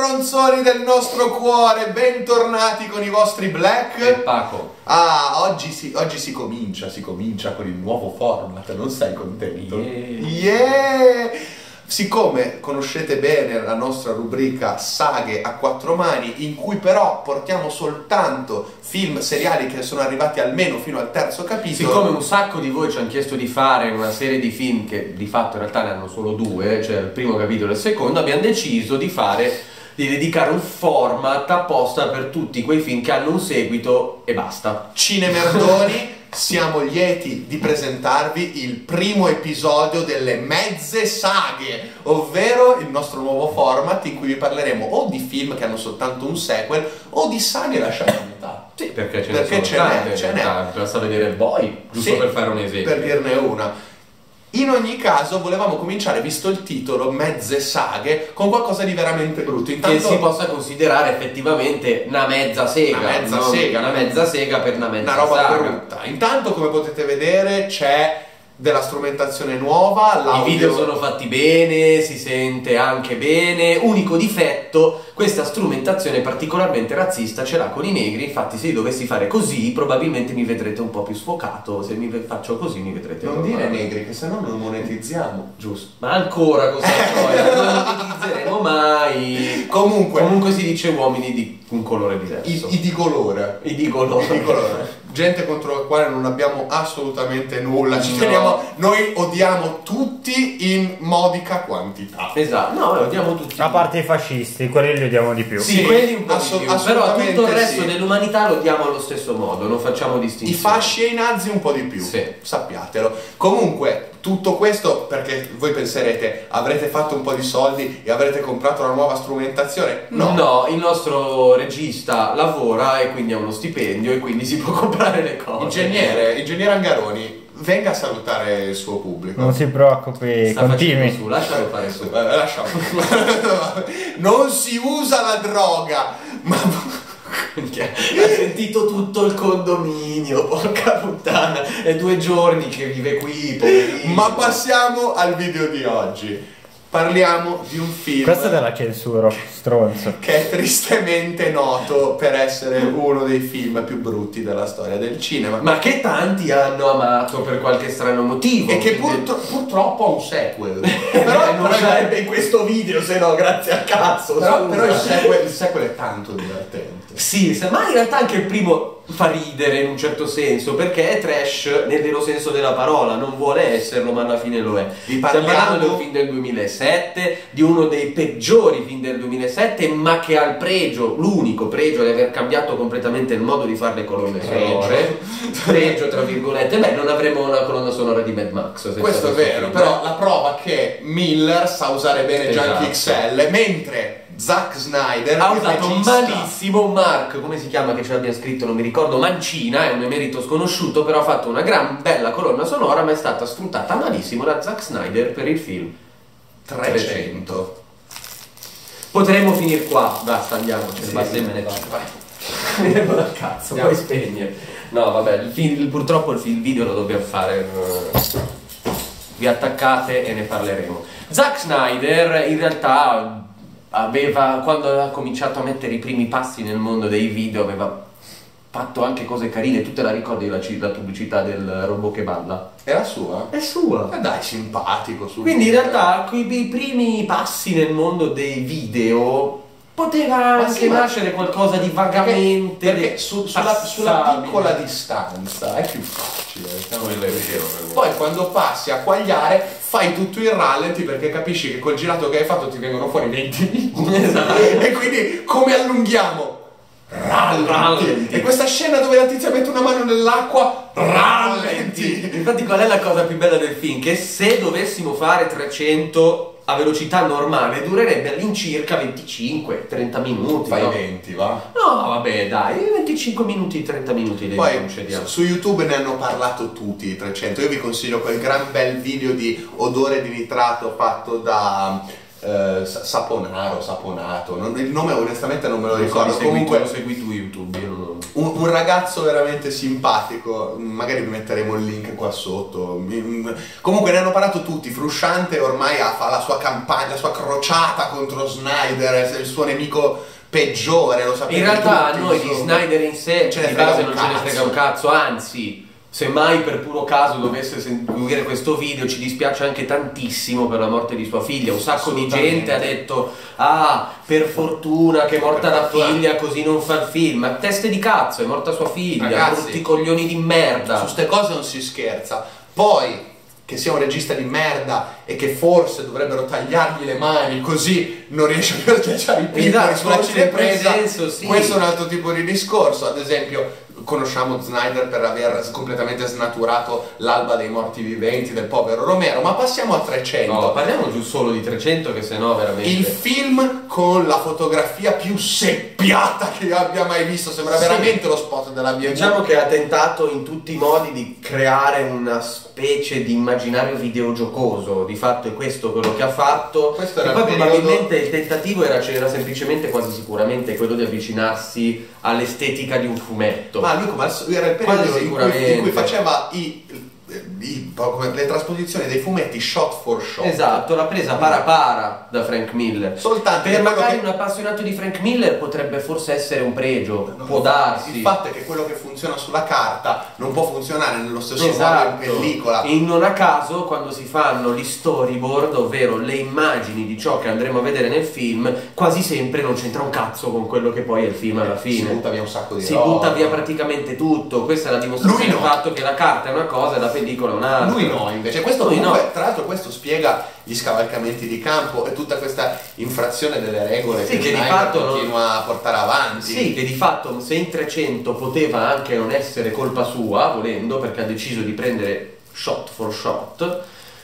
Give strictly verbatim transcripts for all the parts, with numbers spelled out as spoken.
stronzoni del nostro cuore, bentornati con i vostri Black e Paco. Ah, oggi si, oggi si comincia, si comincia con il nuovo format, non sei contento? Yeah. Yeah! Siccome conoscete bene la nostra rubrica Saghe a quattro mani, in cui però portiamo soltanto film seriali che sono arrivati almeno fino al terzo capitolo. Siccome un sacco di voi ci hanno chiesto di fare una serie di film che di fatto in realtà ne hanno solo due, cioè il primo capitolo e il secondo, abbiamo deciso di fare di dedicare un format apposta per tutti quei film che hanno un seguito e basta. Cinemerdoni, siamo lieti di presentarvi il primo episodio delle mezze saghe, ovvero il nostro nuovo format in cui vi parleremo o di film che hanno soltanto un sequel o di saghe lasciate a metà. Sì, perché ce ne Perché sono ce tante, n'è, ce n'è. basta vedere il Boy, giusto Sì, per fare un esempio. Per dirne una. In ogni caso volevamo cominciare, visto il titolo, mezze saghe, con qualcosa di veramente brutto. Intanto, che si possa considerare effettivamente una mezza sega. Una mezza no? sega. Una mezza sega per una mezza una roba saga. brutta. Intanto, come potete vedere, c'è della strumentazione nuova, l'audio... I video sono fatti bene, si sente anche bene. Unico difetto, questa strumentazione particolarmente razzista ce l'ha con i negri. Infatti se io dovessi fare così probabilmente mi vedrete un po' più sfocato. Se mi faccio così mi vedrete Non normale. dire negri, che sennò non monetizziamo. Giusto. Ma ancora questa storia non utilizzeremo mai. Comunque Comunque si dice uomini di un colore diverso. I, i di colore. I di colore. I di colore. Gente contro la quale non abbiamo assolutamente nulla. Ci No. teniamo, noi odiamo tutti in modica quantità. Esatto, no, lo odiamo tutti. A parte i fascisti, quelli li odiamo di più. Sì, Sì, quelli un po' asso- di più, però assolutamente tutto il resto sì. dell'umanità lo odiamo allo stesso modo, non facciamo distinzioni. I fasci e i nazi un po' di più, Sì. sappiatelo. Comunque, tutto questo perché voi penserete avrete fatto un po' di soldi e avrete comprato una nuova strumentazione? No. No, il nostro regista lavora e quindi ha uno stipendio e quindi si può comprare le cose. Ingegnere, ingegnere Angaroni, venga a salutare il suo pubblico. Non si preoccupi, Sta facendo continui. su, lascialo fare su. Eh, lasciamo. Non si usa la droga, ma... Ha sentito tutto il condominio, porca puttana, è due giorni che vive qui, poverino. Ma passiamo al video di oggi. Parliamo di un film Questo te la censuro, stronzo. che è tristemente noto per essere uno dei film più brutti della storia del cinema. Ma che tanti hanno amato per qualche strano motivo. E che Quindi- purtro- purtroppo ha un sequel. Però Però, non sarebbe in questo video, se no, grazie a cazzo. però, scusa. però il, sequel, il sequel è tanto divertente. Sì, se- ma in realtà anche il primo fa ridere in un certo senso, perché è trash nel vero senso della parola, non vuole esserlo, ma alla fine lo è. Vi Stiamo parliamo- parlando del film del duemilasette, di uno dei peggiori film del duemilasette, ma che ha il pregio, l'unico pregio di aver cambiato completamente il modo di fare le colonne sonore. Pregio, tra virgolette. Beh, non avremo una colonna sonora di Mad Max. senza Questo è vero, film. però la prova che Miller sa usare bene Esatto. Junkie X L, mentre Zack Snyder Ha il usato regista, malissimo Mark, come si chiama che ce l'abbia scritto, non mi ricordo, Mancina, è un emerito sconosciuto, però ha fatto una gran bella colonna sonora, ma è stata sfruttata malissimo da Zack Snyder per il film trecento. Potremmo finire qua, basta, andiamocene, Sì, basta, sì, me ne vai. vado. Me ne vado al cazzo, Andiamo. poi spegne. No, vabbè, il film- il- purtroppo il, film, il video lo dobbiamo fare. eh, Vi attaccate e ne parleremo. Zack Snyder in realtà aveva, quando aveva cominciato a mettere i primi passi nel mondo dei video, aveva fatto anche cose carine. Tu te la ricordi la, ci- la pubblicità del robot che balla? Era sua? È sua. Eh dai, simpatico su. Quindi in realtà quei i primi passi nel mondo dei video poteva Ma anche sì, ma- nascere qualcosa di vagamente Perché, perché su- sulla, sulla passabile. piccola distanza è più facile. diciamo Quello è così. vero, per me. Poi quando passi a quagliare fai tutto il rallenti perché capisci che col girato che hai fatto ti vengono fuori venti minuti. Esatto. E quindi come allunghiamo? Rallenti. Rallenti. E questa scena dove la tizia mette una mano nell'acqua, rallenti. Infatti qual è la cosa più bella del film? Che se dovessimo fare trecento a velocità normale durerebbe all'incirca venticinque trenta minuti. Fai no? venti, va? No, vabbè, dai, venticinque minuti, trenta minuti li Poi concediamo. su YouTube ne hanno parlato tutti i trecento. Io vi consiglio quel gran bel video di odore di nitrato fatto da eh, Sa- Saponaro, Saponato, non- il nome onestamente non me lo Lo so, ricordo. lo segui, Comunque tu, lo segui tu YouTube, io non... un, un ragazzo veramente simpatico, magari vi metteremo il link qua sotto. Mi- Comunque ne hanno parlato tutti, Frusciante ormai ha, fa la sua campagna, la sua crociata contro Snyder, è il suo nemico peggiore, lo sapete In realtà a tutti, noi di insomma. Snyder in sé Ce ne di frega base un non ce ne cazzo. frega un cazzo, anzi, se mai per puro caso dovesse seguire questo video, ci dispiace anche tantissimo per la morte di sua figlia. Un sacco di Assolutamente. gente ha detto: ah, per fortuna che è morta Per la fortuna. figlia, così non fa il film. Ma teste di cazzo, è morta sua figlia, Ragazzi, brutti coglioni di merda. Su ste cose non si scherza. Poi che sia un regista di merda e che forse dovrebbero tagliargli le mani così non riesce più a schiacciare i piccoli Esatto, sulla in cinepresa. quel senso, sì. Questo è un altro tipo di discorso. Ad esempio, conosciamo Snyder per aver completamente snaturato l'alba dei morti viventi del povero Romero, ma passiamo a trecento. No, parliamo giù solo di trecento, che sennò veramente... Il film con la fotografia più seppiata che io abbia mai visto, sembra Sì. veramente lo spot della B and B. Diciamo che ha tentato in tutti i modi di creare una specie di immaginario videogiocoso, di fatto è questo quello che ha fatto. Questo e era poi il periodo- probabilmente il tentativo era, c'era semplicemente quasi sicuramente quello di avvicinarsi all'estetica di un fumetto. Ma lui come al so- era il Quasi periodo in cui, sicuramente. in cui faceva i, i- come le trasposizioni dei fumetti shot for shot. Esatto, l'ha presa para para da Frank Miller. Soltanto Per che quello magari che- un appassionato di Frank Miller potrebbe forse essere un pregio, Non- può darsi. Il fatto è che quello che funziona sulla carta non può funzionare nello stesso Esatto. modo in pellicola. E non a caso quando si fanno gli storyboard, ovvero le immagini di ciò che andremo a vedere nel film, quasi sempre non c'entra un cazzo con quello che poi è il film alla Si fine. butta via un sacco di Si roba. butta via praticamente tutto. Questa è la dimostrazione Lui del no. fatto che la carta è una cosa e la pellicola è un'altra. Lui no, invece questo Lui comunque, no. tra l'altro questo spiega gli scavalcamenti di campo e tutta questa infrazione delle regole Sì, che, che di Snyder fatto non- continua a portare avanti. Sì, che di fatto se in trecento poteva anche non essere colpa sua, volendo, perché ha deciso di prendere shot for shot,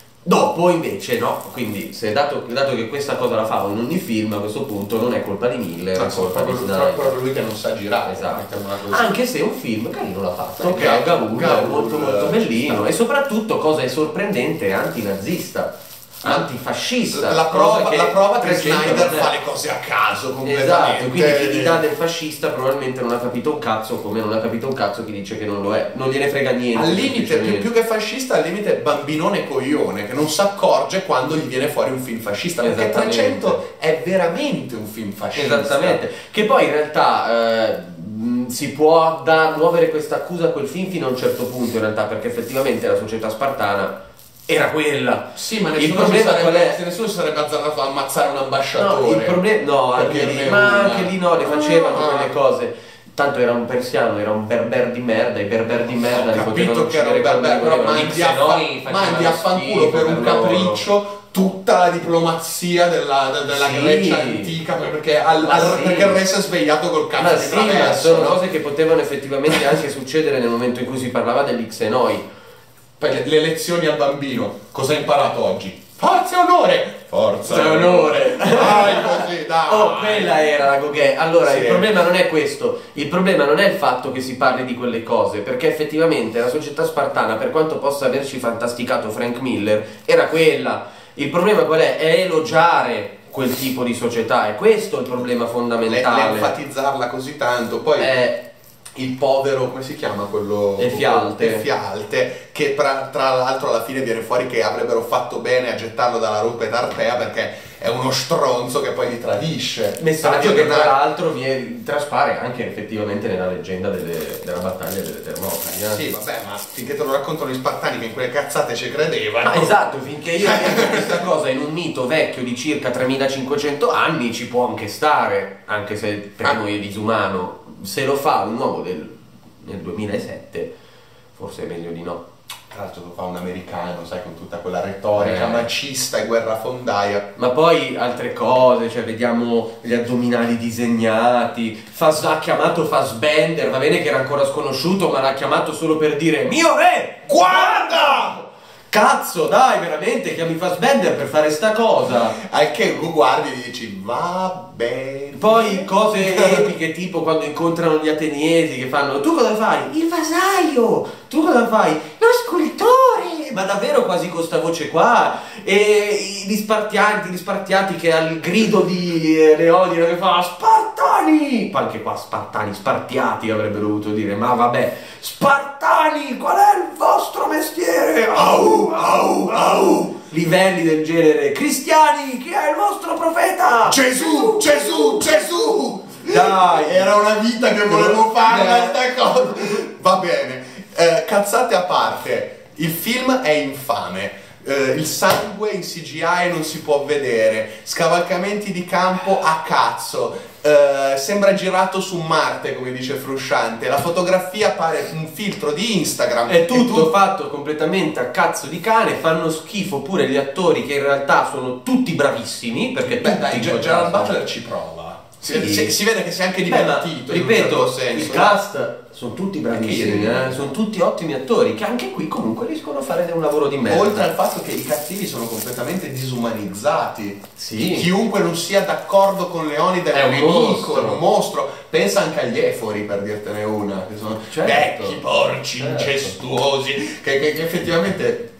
dopo invece no, quindi se dato, dato che questa cosa la fa in ogni film, a questo punto non è colpa di Miller, è Ma sono colpa di proprio, Snyder. proprio lui che non sa girare. Esatto. mettiamola così. Anche se è un film carino l'ha fatto, Ok, che ha Gaul, Gaul, molto molto ci bellino sta. e soprattutto, cosa è sorprendente, è antinazista, antifascista. La cosa prova, la prova che trecento Snyder non è. fa le cose a caso completamente. Esatto, quindi chi gli dà del fascista probabilmente non ha capito un cazzo, come non ha capito un cazzo chi dice che non lo è, non gliene frega niente. Al limite, più, semplicemente. più che fascista, al limite bambinone coglione che non si accorge quando gli viene fuori un film fascista. Perché Esattamente. trecento è veramente un film fascista. Esattamente, che poi in realtà eh, mh, si può da muovere questa accusa a quel film fino a un certo punto in realtà, perché effettivamente la società spartana era quella. Sì, ma Il nessuno, si problema qual sarebbe, è? nessuno si sarebbe azzardato a ammazzare un No, ambasciatore. il problema no, Per anche lì, dirne ma una. anche lì no, le facevano Ah. quelle cose. Tanto era un persiano, era un berber di merda, i berber di merda Ho li potevano capito che era uccidere un quando berber, però volevano. mandi Gli a, fa- xenoi facevano mandi a fanculo schifo per un loro. capriccio tutta la diplomazia della, de- della Sì. Grecia antica, perché, al, Ma al- sì. perché il re si è svegliato col cazzo Ma di sì, ma traverso, sono no? cose che potevano effettivamente anche succedere nel momento in cui si parlava degli xenoi. Poi le, le lezioni al bambino, cosa hai imparato oggi? Forza e onore! Forza e onore. Dai così, dai! Oh, quella era la Gauguin. Allora, Sì. il problema non è questo. Il problema non è il fatto che si parli di quelle cose, perché effettivamente la società spartana, per quanto possa averci fantasticato Frank Miller, era quella. Il problema qual è? È elogiare quel tipo di società, e questo è il problema Le- fondamentale. L'enfatizzarla così tanto, poi... È il povero, come si chiama quello? Effialte. Effialte, che tra, tra l'altro alla fine viene fuori che avrebbero fatto bene a gettarlo dalla rupe d'Artea perché è uno stronzo che poi li tradisce. messaggio Sa che di tra non ha- l'altro vi- traspare anche effettivamente nella leggenda delle- della battaglia delle Termopili. eh. Sì, vabbè, ma finché te lo raccontano gli spartani che in quelle cazzate ci credevano. Ah, esatto, finché io vedo questa cosa in un mito vecchio di circa tremilacinquecento anni ci può anche stare, anche se per Ah. noi è disumano. Se lo fa un uomo del, nel duemilasette, forse è meglio di no. Tra l'altro lo fa un americano, sai, con tutta quella retorica Eh. macista e guerrafondaia. Ma poi altre cose, cioè vediamo gli addominali disegnati, Fas- ha chiamato Fassbender, va bene che era ancora sconosciuto, ma l'ha chiamato solo per dire mio re, Guarda! cazzo dai, veramente chiami Fassbender per fare sta cosa. Al che guardi e dici, va bene. Poi cose epiche tipo quando incontrano gli ateniesi che fanno tu cosa fai? Il vasaio! Tu cosa fai? Lo scultore! ma davvero quasi con sta voce qua, e gli spartianti, gli spartiati che al grido di eh, Leonida che fa Spartani, poi anche qua Spartani, spartiati avrebbero dovuto dire, ma vabbè, Spartani, qual è il vostro mestiere? Au, au, au. Livelli del genere, cristiani, chi è il vostro profeta? Gesù, Gesù, Gesù! Dai, Era una vita che volevo farla Eh. sta cosa. Va bene. Eh, cazzate a parte, il film è infame. Eh, il sangue in C G I non si può vedere, scavalcamenti di campo a cazzo, eh, sembra girato su Marte, come dice Frusciante, la fotografia pare un filtro di Instagram. è tutto tu- fatto completamente a cazzo di cane, fanno schifo pure gli attori che in realtà sono tutti bravissimi, perché Beh tutti dai, in Gerard quel caso- Butler ci prova. Si, Sì. si- si vede che sei anche Beh, ma, divertito. in un certo ripeto, senso. il cast sono tutti bravissimi, Anche io. eh? Sono tutti ottimi attori che anche qui comunque riescono a fare un lavoro di merda. Oltre al fatto che i cattivi sono completamente disumanizzati. Sì. Chiunque non sia d'accordo con Leonida È è un un nemico, mostro. è un mostro. Pensa anche agli efori, per dirtene una, che sono Certo. vecchi, porci, Certo. incestuosi, che, che- che effettivamente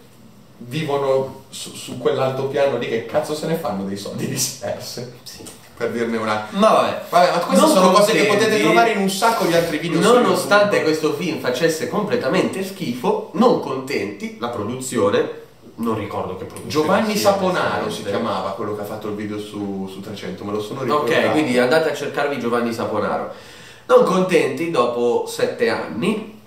vivono su, su quell'altopiano lì. Che cazzo se ne fanno dei soldi dispersi? Sì. Per dirne una. Ma vabbè. Vabbè, ma queste Non sono cose che contenti, potete trovare in un sacco di altri video su Nonostante YouTube. questo film facesse completamente schifo, non contenti, la produzione, non ricordo che produzione Giovanni sia, Saponaro si onestamente. chiamava quello che ha fatto il video su, su trecento, me lo sono ricordato. Ok, quindi andate a cercarvi Giovanni Saponaro. Non contenti, dopo sette anni,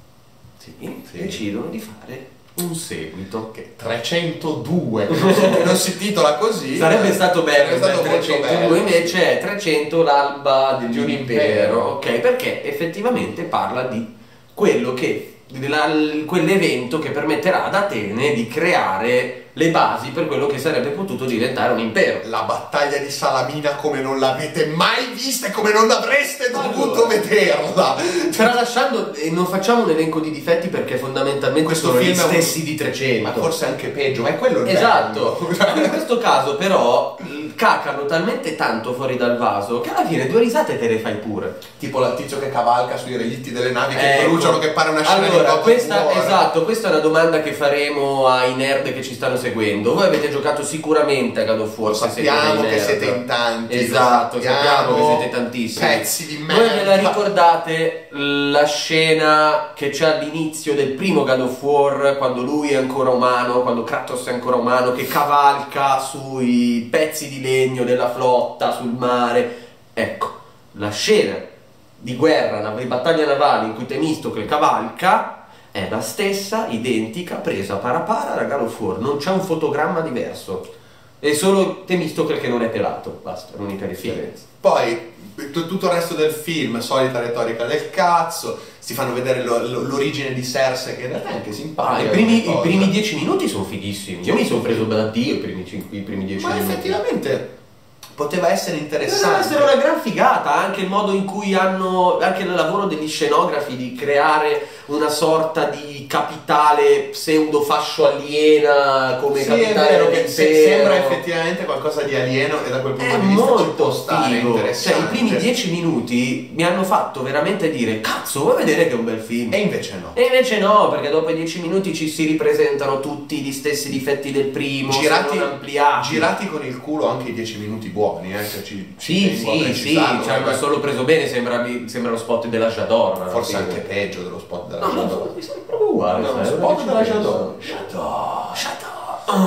sì, Sì. decidono di fare un seguito. Che trecentodue, che non si, che non si titola così. Sarebbe stato bello, Sarebbe stato per molto trecentodue bello. invece è trecento l'alba Di di un un impero. impero, ok? Perché effettivamente parla di quello che, della- quell'evento che permetterà ad Atene di creare le basi per quello che sarebbe potuto diventare un impero. La battaglia di Salamina come non l'avete mai vista e come non avreste dovuto Allora. vederla. Tralasciando, e non facciamo un elenco di difetti perché fondamentalmente Questo sono gli film è un- stessi di trecento. Ma forse anche peggio, ma è quello il Esatto, bello. in questo caso però cacano talmente tanto fuori dal vaso che alla fine due risate te le fai pure. Tipo il tizio che cavalca sui relitti delle navi che Ecco. bruciano, che pare una scena di Allora, God of questa, War. esatto, questa è una domanda che faremo ai nerd che ci stanno seguendo. Voi avete giocato sicuramente a God of War, Lo se siete sappiamo dei che nerd. siete in tanti. lo Esatto, sappiamo che siete tantissimi. Pezzi di Voi ve la merda. ricordate la scena che c'è all'inizio del primo God of War, quando lui è ancora umano, quando Kratos è ancora umano, che cavalca sui pezzi di legno della flotta sul mare? Ecco, la scena di guerra, la- di battaglia navale in cui Temistocle cavalca è la stessa, identica, presa para para da God of War. Non c'è un fotogramma diverso. È solo Temistocle che non è pelato, basta, è l'unica differenza. Poi t- tutto il resto del film, solita retorica del cazzo, si fanno vedere lo- lo- l'origine di Cersei, che in realtà è anche Ah, simpatica. i, primi, come i cosa. primi dieci minuti sono fighissimi. Io mi sono preso da Dio i primi, cinque, i primi dieci Ma minuti. effettivamente poteva essere Deve interessante. essere una gran figata, anche il modo in cui hanno, anche il lavoro degli scenografi di creare una sorta di capitale pseudo fascio aliena come Sì, è capitale vero che dell'impero. se- sembra effettivamente qualcosa di alieno e da quel punto È di vista ci può molto stare, figo. Cioè, interessante. i primi dieci minuti mi hanno fatto veramente dire cazzo, vuoi vedere che è un bel film? E invece no. E invece no, perché dopo i dieci minuti ci si ripresentano tutti gli stessi difetti del primo, Girati, se non ampliati. girati con il culo anche i dieci minuti buoni, eh, cioè ci, ci Sì, tengo a sì, sì, precisarlo, ci hanno perché solo preso bene, sembra, sembra lo spot della Jador. forse alla anche fine. peggio dello spot della No, no, Jador. no, mi sembra proprio uguale. No, sai, lo ora spot che della ci Jador. penso. Jador, Jador.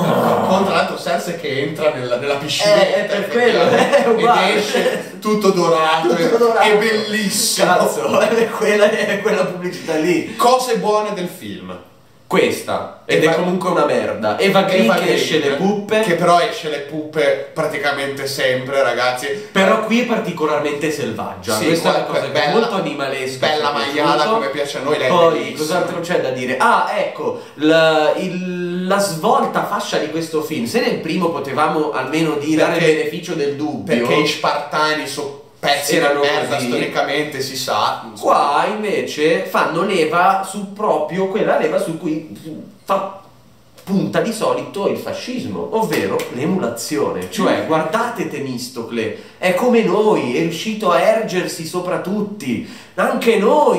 Con tra l'altro Cersei che entra nella, nella piscina Eh, è per quello, è uguale. ed esce tutto dorato, Tutto dorato. è bellissimo. Cazzo, è quella, è quella pubblicità lì. Cose buone del film. Questa, ed Eva- è comunque una merda. Eva Green Eva che Green, esce le puppe. che però esce le puppe praticamente sempre, ragazzi. Però qui è particolarmente selvaggia. Sì, Questa è una qua- cosa che è bella- molto animalesca. bella ci è maiala piaciuto. come piace a noi, lei è Poi bellissima. cos'altro c'è da dire? Ah, ecco, la, il- la svolta fascia di questo film. Se nel primo potevamo almeno dire dare il Perché- beneficio del dubbio, Perché i Spartani sono pezzi Erano di merda, così. storicamente si sa. qua invece fanno leva su proprio quella leva su cui fa punta di solito il fascismo, ovvero l'emulazione. Cioè, guardate Temistocle, è come noi, è riuscito a ergersi sopra tutti. Anche noi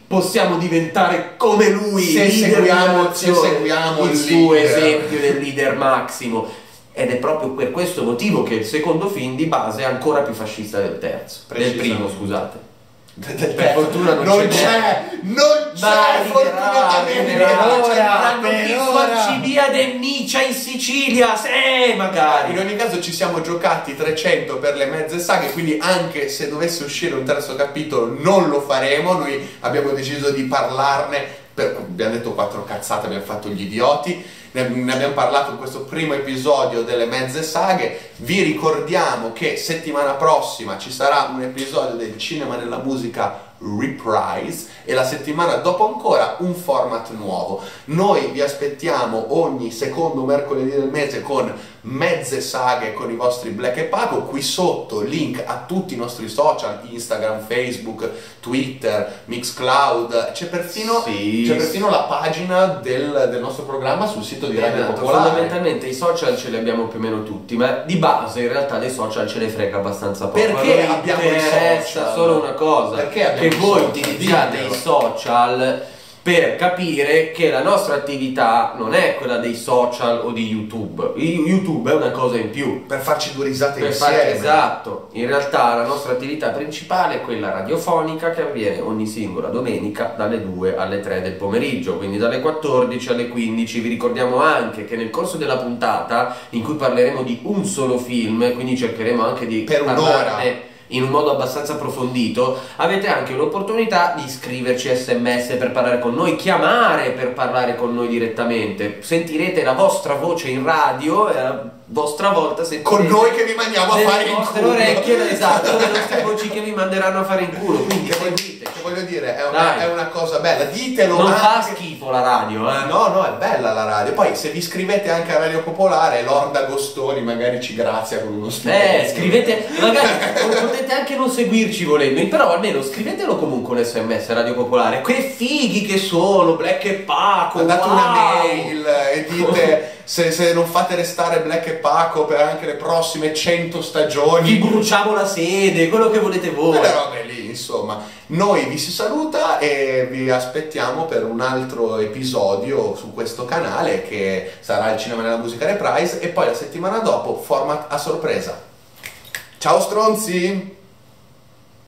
possiamo diventare come lui, Se leader seguiamo- della nazione, se seguiamo il il suo leader. esempio del leader massimo. Ed è proprio per questo motivo che il secondo film di base è ancora più fascista del terzo, del primo, Precisamente. scusate. Per Per fortuna non non ce c'è, n'è. non c'è fortunatamente. per ora, Hanno per chi ora. farci via dennicia in Sicilia, se magari. In ogni caso ci siamo giocati trecento per le mezze saghe, quindi anche se dovesse uscire un terzo capitolo non lo faremo, noi abbiamo deciso di parlarne, per, abbiamo detto quattro cazzate, abbiamo fatto gli idioti, ne, ne abbiamo parlato in questo primo episodio delle mezze saghe. Vi ricordiamo che settimana prossima ci sarà un episodio del Cinema nella Musica Reprise e la settimana dopo ancora un format nuovo. Noi vi aspettiamo ogni secondo mercoledì del mese con mezze saghe con i vostri Black e Paco. Qui sotto link a tutti i nostri social, Instagram, Facebook, Twitter, Mixcloud, c'è perfino, Sì. c'è perfino la pagina del, del nostro programma sul sito di Radio Esatto, Popolare. fondamentalmente i social ce li abbiamo più o meno tutti, ma di base in realtà dei social ce ne frega abbastanza poco. Perché A noi abbiamo i interessa social? solo una cosa, Perché abbiamo che i voi social? utilizziate Ditelo. i social per capire che la nostra attività non è quella dei social o di YouTube. I- YouTube è una cosa in più. Per farci due risate Per insieme. fare esatto, in realtà la nostra attività principale è quella radiofonica che avviene ogni singola domenica dalle due alle tre del pomeriggio, quindi dalle quattordici alle quindici. Vi ricordiamo anche che nel corso della puntata, in cui parleremo di un solo film, quindi cercheremo anche di Per un'ora. parlarne in un modo abbastanza approfondito, avete anche l'opportunità di scriverci sms per parlare con noi, chiamare per parlare con noi direttamente. Sentirete la vostra voce in radio e a vostra volta sentirete Con noi che vi mandiamo a nelle fare in vostre culo. orecchie, esatto, le nostre voci che vi manderanno a fare in culo. Quindi Che voglio, seguite. che voglio dire, è una, Dai. è una cosa bella, ditelo Non fa anche. schifo la radio, eh. No, no, è bella la radio. Poi se vi iscrivete anche a Radio Popolare, Lord Agostoni magari ci grazia con uno stipendio. Eh, scrivete, magari potete anche non seguirci volendo, però almeno scrivetelo comunque un sms Radio Popolare. Que fighi che sono, Black e Paco, Mandate wow. una mail e dite se, se non fate restare Black e Paco per anche le prossime cento Vi stagioni. bruciamo la sede, quello che volete voi. Quelle robe lì, insomma. Noi vi si saluta e vi aspettiamo per un altro episodio su questo canale che sarà il Cinema nella Musica Reprise e poi la settimana dopo format a sorpresa. Ciao stronzi!